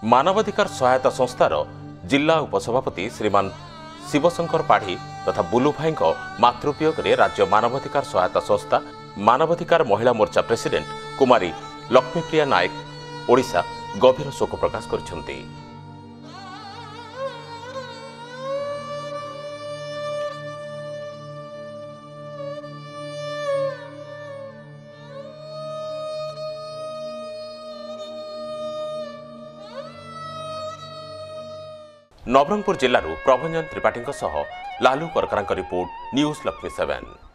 मानवाधिकार सहायता संस्थार जिला उपसभापति श्रीमान शिवशंकर पाढ़ी तथा बुलू भाई मातृवियोग में राज्य मानवाधिकार सहायता संस्था मानवाधिकार महिला मोर्चा प्रेसिडेंट कुमारी लक्ष्मीप्रिया नायक ओडिशा गभीर शोक प्रकाश कर नवरंगपुर जिल्लारू प्रभंजन त्रिपाठी लालू करकरा रिपोर्ट न्यूज लक्ष्मी 7।